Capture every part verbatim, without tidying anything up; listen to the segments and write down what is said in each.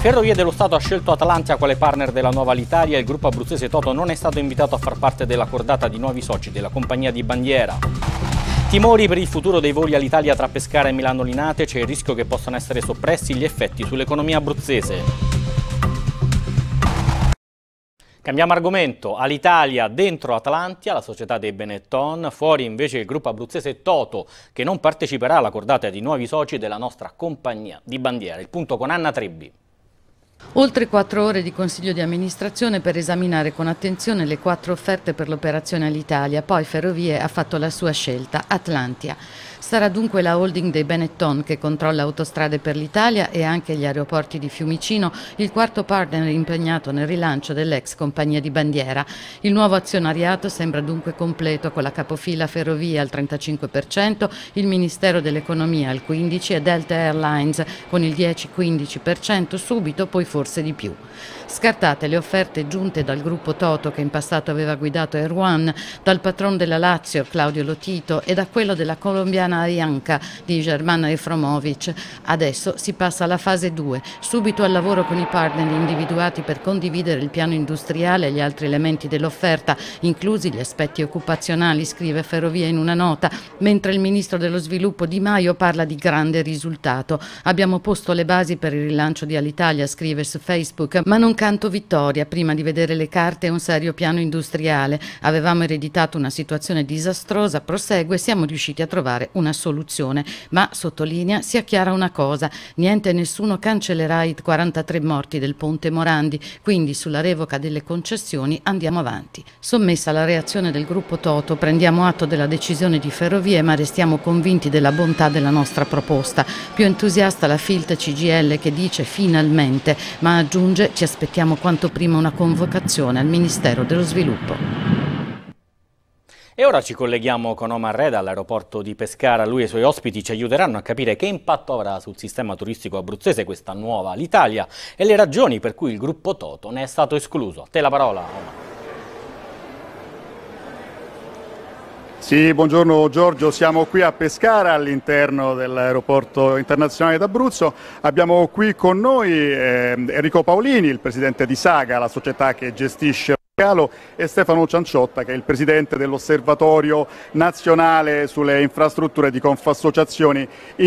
Ferrovie dello Stato ha scelto Atlantia quale partner della nuova Alitalia. Il gruppo abruzzese Toto non è stato invitato a far parte della cordata di nuovi soci della compagnia di bandiera. Timori per il futuro dei voli Alitalia tra Pescara e Milano Linate, c'è il rischio che possano essere soppressi gli effetti sull'economia abruzzese. Cambiamo argomento, Alitalia dentro Atlantia, la società dei Benetton, fuori invece il gruppo abruzzese Toto che non parteciperà alla cordata di nuovi soci della nostra compagnia di bandiera. Il punto con Anna Trebbi. Oltre quattro ore di consiglio di amministrazione per esaminare con attenzione le quattro offerte per l'operazione Alitalia, poi Ferrovie ha fatto la sua scelta, Atlantia. Sarà dunque la holding dei Benetton che controlla autostrade per l'Italia e anche gli aeroporti di Fiumicino, il quarto partner impegnato nel rilancio dell'ex compagnia di bandiera. Il nuovo azionariato sembra dunque completo con la capofila Ferrovie al trentacinque per cento, il Ministero dell'Economia al quindici per cento e Delta Airlines con il dieci quindici per cento subito, poi forse di più. Scartate le offerte giunte dal gruppo Toto che in passato aveva guidato Air One, dal patron della Lazio Claudio Lotito e da quello della colombiana Avianca di Germana Efromovic. Adesso si passa alla fase due, subito al lavoro con i partner individuati per condividere il piano industriale e gli altri elementi dell'offerta, inclusi gli aspetti occupazionali, scrive Ferrovie in una nota, mentre il ministro dello sviluppo Di Maio parla di grande risultato. Abbiamo posto le basi per il rilancio di Alitalia, scrive su Facebook, ma non canto vittoria prima di vedere le carte e un serio piano industriale. Avevamo ereditato una situazione disastrosa, prosegue, siamo riusciti a trovare una soluzione, ma sottolinea sia chiara una cosa, niente e nessuno cancellerà i quarantatré morti del ponte Morandi, quindi sulla revoca delle concessioni andiamo avanti. Sommessa la reazione del gruppo Toto, prendiamo atto della decisione di Ferrovie ma restiamo convinti della bontà della nostra proposta. Più entusiasta la Filt C G I L che dice finalmente, ma aggiunge ci aspettiamo quanto prima una convocazione al Ministero dello Sviluppo. E ora ci colleghiamo con Omar Reda all'aeroporto di Pescara. Lui e i suoi ospiti ci aiuteranno a capire che impatto avrà sul sistema turistico abruzzese questa nuova Alitalia e le ragioni per cui il gruppo Toto ne è stato escluso. A te la parola, Omar. Sì, buongiorno Giorgio, siamo qui a Pescara all'interno dell'aeroporto internazionale d'Abruzzo. Abbiamo qui con noi eh, Enrico Paolini, il presidente di Saga, la società che gestisce e Stefano Cianciotta che è il presidente dell'Osservatorio Nazionale sulle Infrastrutture di Confassociazioni.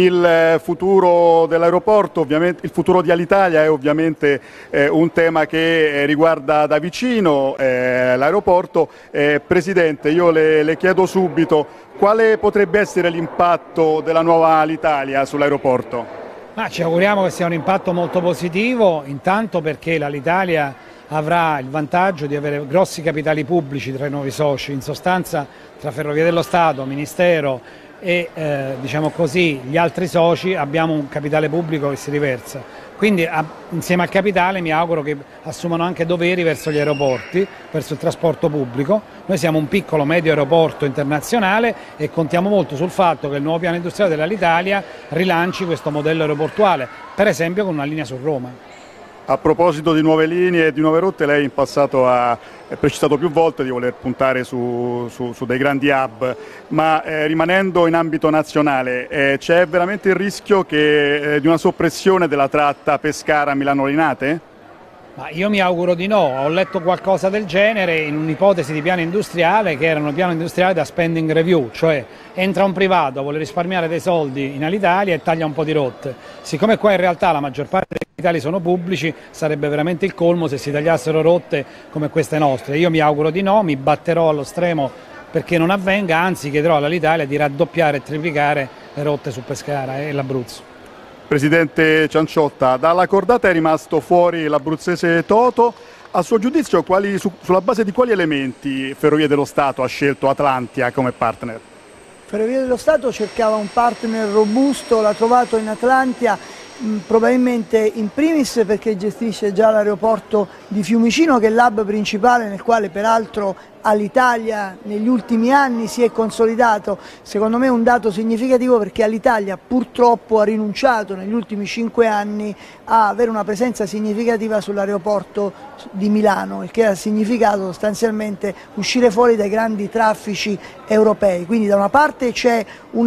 Il futuro dell'aeroporto, ovviamente il futuro di Alitalia è ovviamente eh, un tema che riguarda da vicino eh, l'aeroporto. Eh, Presidente, io le, le chiedo subito quale potrebbe essere l'impatto della nuova Alitalia sull'aeroporto? Ma ci auguriamo che sia un impatto molto positivo, intanto perché l'Alitalia avrà il vantaggio di avere grossi capitali pubblici tra i nuovi soci, in sostanza tra Ferrovie dello Stato, Ministero e eh, diciamo così, gli altri soci abbiamo un capitale pubblico che si riversa. Quindi a, insieme al capitale mi auguro che assumano anche doveri verso gli aeroporti, verso il trasporto pubblico. Noi siamo un piccolo medio aeroporto internazionale e contiamo molto sul fatto che il nuovo piano industriale dell'Alitalia rilanci questo modello aeroportuale, per esempio con una linea su Roma. A proposito di nuove linee e di nuove rotte, lei in passato ha precisato più volte di voler puntare su, su, su dei grandi hub, ma eh, rimanendo in ambito nazionale eh, c'è veramente il rischio che, eh, di una soppressione della tratta Pescara-Milano Linate? Ma io mi auguro di no, ho letto qualcosa del genere in un'ipotesi di piano industriale che erano piano industriale da spending review, cioè entra un privato, vuole risparmiare dei soldi in Alitalia e taglia un po' di rotte. Siccome qua in realtà la maggior parte dei capitali sono pubblici, sarebbe veramente il colmo se si tagliassero rotte come queste nostre. Io mi auguro di no, mi batterò allo stremo perché non avvenga, anzi chiederò all'Alitalia di raddoppiare e triplicare le rotte su Pescara e l'Abruzzo. Presidente Cianciotta, dalla cordata è rimasto fuori l'abruzzese Toto. A suo giudizio, quali, su, sulla base di quali elementi Ferrovie dello Stato ha scelto Atlantia come partner? Ferrovie dello Stato cercava un partner robusto, l'ha trovato in Atlantia, mh, probabilmente in primis perché gestisce già l'aeroporto di Fiumicino, che è l'hub principale nel quale peraltro Alitalia negli ultimi anni si è consolidato. Secondo me è un dato significativo perché Alitalia purtroppo ha rinunciato negli ultimi cinque anni a avere una presenza significativa sull'aeroporto di Milano, il che ha significato sostanzialmente uscire fuori dai grandi traffici europei. Quindi da una parte c'è una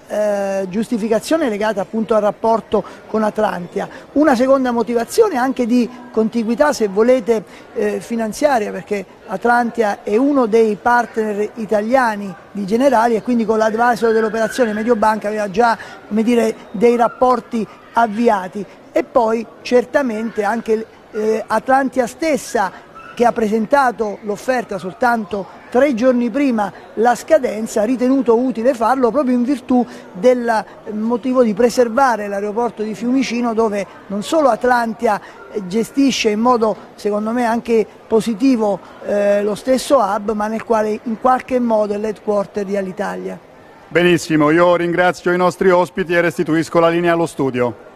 eh, giustificazione legata appunto al rapporto con Atlantia. Una seconda motivazione anche di contiguità, se volete, eh, finanziaria, perché Atlantia è uno dei partner italiani di Generali e quindi con l'advisor dell'operazione Mediobanca aveva già, come dire, dei rapporti avviati. E poi certamente anche eh, Atlantia stessa, che ha presentato l'offerta soltanto tre giorni prima la scadenza, ha ritenuto utile farlo proprio in virtù del motivo di preservare l'aeroporto di Fiumicino, dove non solo Atlantia gestisce in modo secondo me anche positivo eh, lo stesso hub, ma nel quale in qualche modo è l'headquarter di Alitalia. Benissimo, io ringrazio i nostri ospiti e restituisco la linea allo studio.